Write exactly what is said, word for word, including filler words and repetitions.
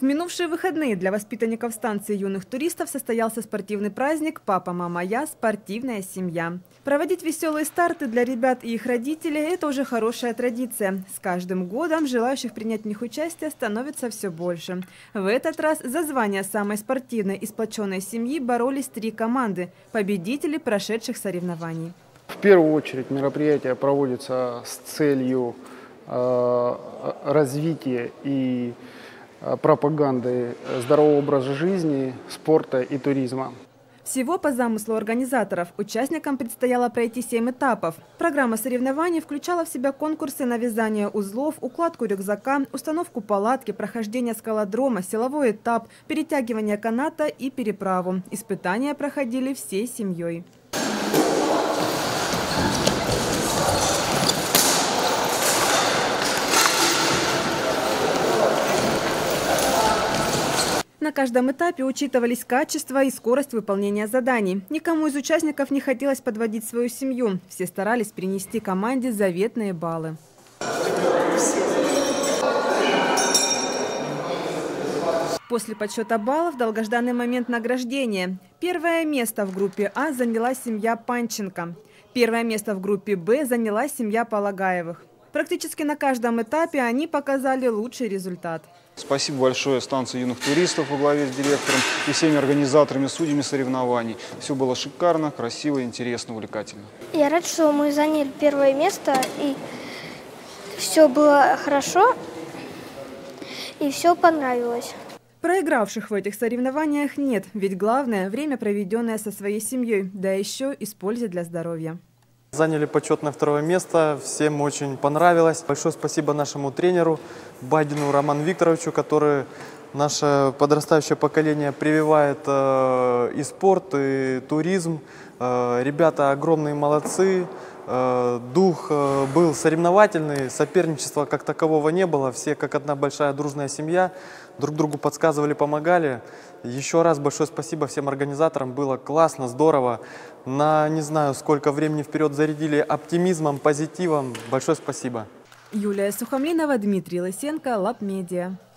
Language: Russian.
В минувшие выходные для воспитанников станции юных туристов состоялся спортивный праздник «Папа, мама, я. Спортивная семья». Проводить веселые старты для ребят и их родителей – это уже хорошая традиция. С каждым годом желающих принять в них участие становится все больше. В этот раз за звание самой спортивной и сплоченной семьи боролись три команды – победители прошедших соревнований. В первую очередь мероприятие проводится с целью э, развития и пропаганды здорового образа жизни, спорта и туризма. Всего по замыслу организаторов участникам предстояло пройти семь этапов. Программа соревнований включала в себя конкурсы на вязание узлов, укладку рюкзака, установку палатки, прохождение скалодрома, силовой этап, перетягивание каната и переправу. Испытания проходили всей семьей. На каждом этапе учитывались качество и скорость выполнения заданий. Никому из участников не хотелось подводить свою семью. Все старались принести команде заветные баллы. После подсчета баллов долгожданный момент награждения. Первое место в группе А заняла семья Панченко. Первое место в группе Б заняла семья Полагаевых. Практически на каждом этапе они показали лучший результат. Спасибо большое станции юных туристов во главе с директором и всеми организаторами, судьями соревнований. Все было шикарно, красиво, интересно, увлекательно. Я рад, что мы заняли первое место, и все было хорошо, и все понравилось. Проигравших в этих соревнованиях нет, ведь главное – время, проведенное со своей семьей, да еще и с пользой для здоровья. Заняли почетное второе место, всем очень понравилось. Большое спасибо нашему тренеру Бадину Роману Викторовичу, который наше подрастающее поколение прививает э, и спорт, и туризм. Э, ребята огромные молодцы, э, дух э, был соревновательный, соперничества как такового не было. Все как одна большая дружная семья, друг другу подсказывали, помогали. Еще раз большое спасибо всем организаторам, было классно, здорово. На не знаю сколько времени вперед зарядили оптимизмом, позитивом. Большое спасибо. Юлия Сухомлинова, Дмитрий Лысенко, Лаб Медиа.